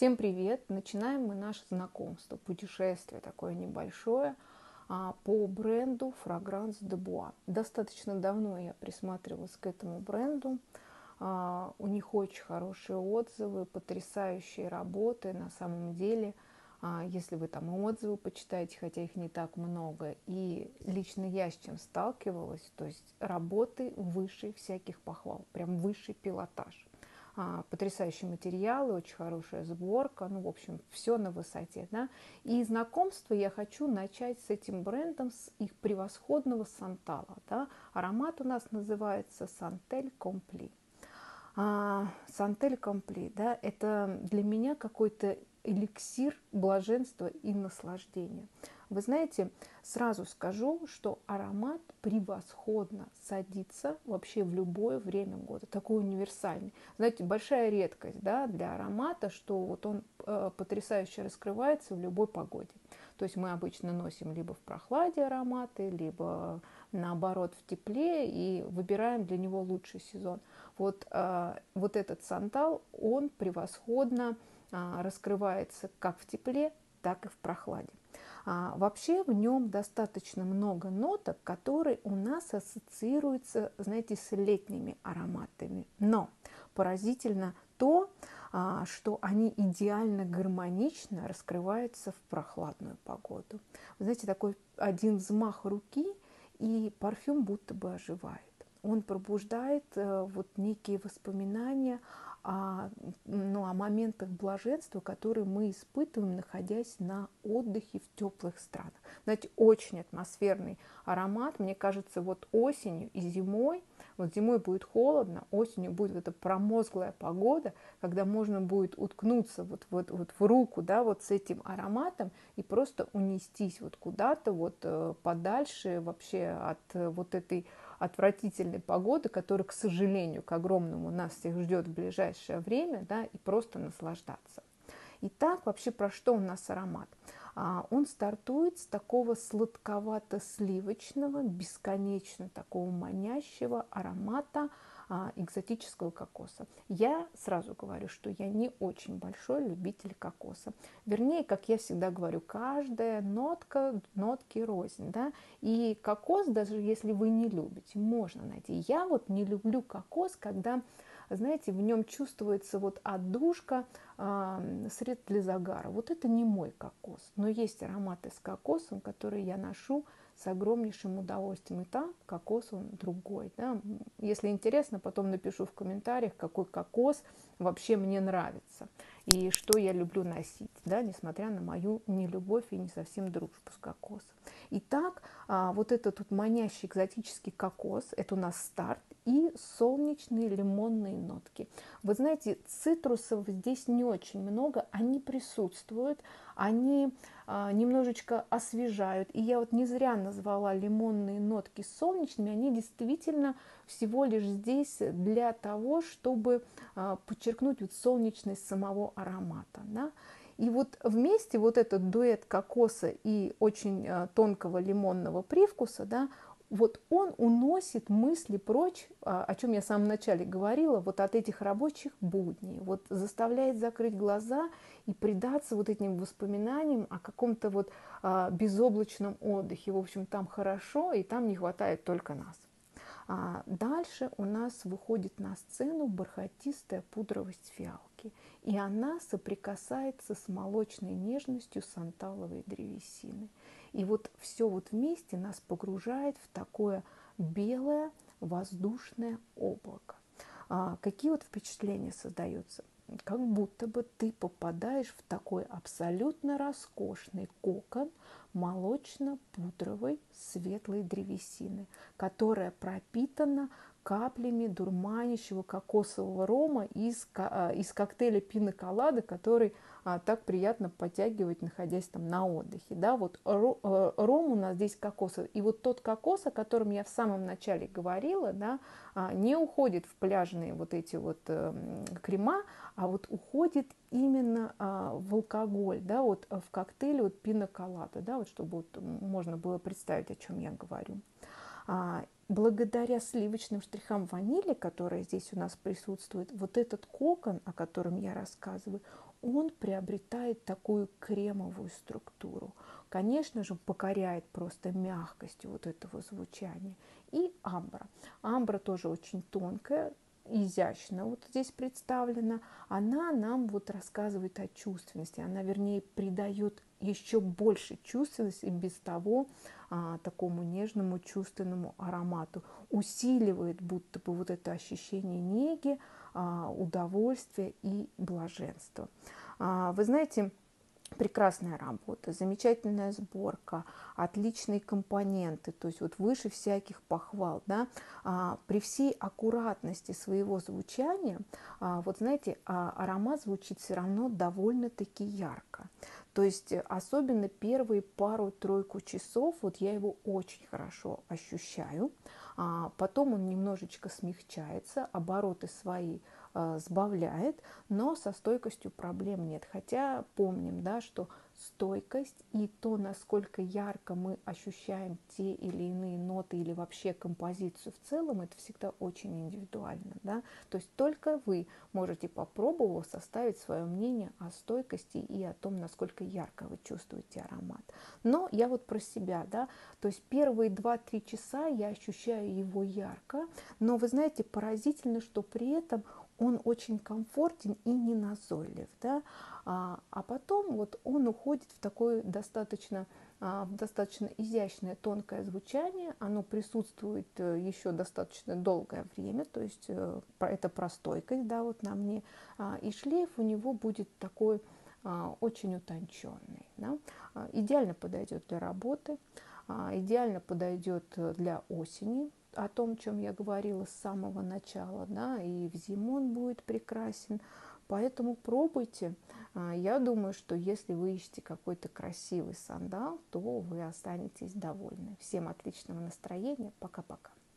Всем привет! Начинаем мы наше знакомство, путешествие такое небольшое по бренду Fragrance de Bois. Достаточно давно я присматривалась к этому бренду. У них очень хорошие отзывы, потрясающие работы. На самом деле, если вы там отзывы почитаете, хотя их не так много, и лично я с чем сталкивалась, то есть работы выше всяких похвал, прям высший пилотаж. Потрясающие материалы, очень хорошая сборка, ну, в общем, все на высоте, да. И знакомство я хочу начать с этим брендом, с их превосходного сантала, да. Аромат у нас называется Сантель Компли. Сантель Компли, да, это для меня какой-то эликсир блаженства и наслаждения. Вы знаете, сразу скажу, что аромат превосходно садится вообще в любое время года, такой универсальный. Знаете, большая редкость, да, для аромата, что вот он потрясающе раскрывается в любой погоде. То есть мы обычно носим либо в прохладе ароматы, либо наоборот в тепле и выбираем для него лучший сезон. Вот этот сантал, он превосходно раскрывается как в тепле, так и в прохладе. Вообще в нем достаточно много ноток, которые у нас ассоциируются, знаете, с летними ароматами. Но поразительно то, что они идеально гармонично раскрываются в прохладную погоду. Вы знаете, такой один взмах руки, и парфюм будто бы оживает. Он пробуждает вот некие воспоминания о моментах блаженства, которые мы испытываем, находясь на отдыхе в теплых странах. Знаете, очень атмосферный аромат. Мне кажется, вот осенью и зимой, вот зимой будет холодно, осенью будет эта промозглая погода, когда можно будет уткнуться вот в руку, да, вот с этим ароматом и просто унестись вот куда-то вот подальше вообще от вот этой отвратительной погоды, которая, к сожалению, к огромному нас всех ждет в ближайшее время, да, и просто наслаждаться. Итак, вообще про что у нас аромат? Он стартует с такого сладковато-сливочного, бесконечно такого манящего аромата экзотического кокоса. Я сразу говорю, что я не очень большой любитель кокоса. Вернее, как я всегда говорю, каждая нотка нотки рознь. Да? И кокос, даже если вы не любите, можно найти. Я вот не люблю кокос, когда, знаете, в нем чувствуется вот отдушка, средств для загара. Вот это не мой кокос. Но есть ароматы с кокосом, которые я ношу с огромнейшим удовольствием. И там кокос он другой. Да? Если интересно, потом напишу в комментариях, какой кокос вообще мне нравится и что я люблю носить, да, несмотря на мою нелюбовь и не совсем дружбу с кокосом. Итак, вот этот тут манящий экзотический кокос, это у нас старт, и солнечные лимонные нотки. Вы знаете, цитрусов здесь не очень много, они присутствуют, они немножечко освежают. И я вот не зря назвала лимонные нотки солнечными, они действительно всего лишь здесь для того, чтобы подчеркнуть вот солнечность самого аромата. Да? И вот вместе вот этот дуэт кокоса и очень тонкого лимонного привкуса, да, вот он уносит мысли прочь, о чем я в самом начале говорила, вот от этих рабочих будней, вот заставляет закрыть глаза и предаться вот этим воспоминаниям о каком-то вот безоблачном отдыхе. В общем, там хорошо, и там не хватает только нас. Дальше у нас выходит на сцену бархатистая пудровость фиалки, и она соприкасается с молочной нежностью санталовой древесины. И вот все вот вместе нас погружает в такое белое воздушное облако. Какие вот впечатления создаются? Как будто бы ты попадаешь в такой абсолютно роскошный кокон молочно-пудровой светлой древесины, которая пропитана каплями дурманящего кокосового рома из коктейля пина колада, который так приятно подтягивать, находясь там на отдыхе. Да? Вот ром у нас здесь кокосовый. И вот тот кокос, о котором я в самом начале говорила, да, не уходит в пляжные вот эти вот крема, а вот уходит именно в алкоголь, да, вот в коктейле вот пина колада, да, вот чтобы вот можно было представить, о чем я говорю. Благодаря сливочным штрихам ванили, которые здесь у нас присутствуют, вот этот кокон, о котором я рассказываю, он приобретает такую кремовую структуру. Конечно же, покоряет просто мягкостью вот этого звучания. И амбра. Амбра тоже очень тонкая, изящно вот здесь представлена. Она нам вот рассказывает о чувственности. Она, вернее, придает еще больше чувственности без того такому нежному чувственному аромату. Усиливает будто бы вот это ощущение неги, удовольствия и блаженства. Вы знаете, прекрасная работа, замечательная сборка, отличные компоненты, то есть вот выше всяких похвал, да, при всей аккуратности своего звучания, вот знаете, аромат звучит все равно довольно-таки ярко. То есть особенно первые пару-тройку часов вот я его очень хорошо ощущаю, потом он немножечко смягчается, обороты свои сбавляет, но со стойкостью проблем нет. Хотя помним, да, что стойкость и то, насколько ярко мы ощущаем те или иные ноты или вообще композицию в целом, это всегда очень индивидуально. Да? То есть только вы можете, попробовав, составить свое мнение о стойкости и о том, насколько ярко вы чувствуете аромат. Но я вот про себя, да, то есть первые 2-3 часа я ощущаю его ярко, но вы знаете, поразительно, что при этом он очень комфортен и не назойлив, да? А потом вот он уходит в такое достаточно изящное, тонкое звучание, оно присутствует еще достаточно долгое время, то есть это про стойкость, да, вот на мне, и шлейф у него будет такой очень утонченный, да? Идеально подойдет для работы, идеально подойдет для осени, о том, о чем я говорила с самого начала, да, и в зиму он будет прекрасен. Поэтому пробуйте. Я думаю, что если вы ищете какой-то красивый сандал, то вы останетесь довольны. Всем отличного настроения. Пока-пока.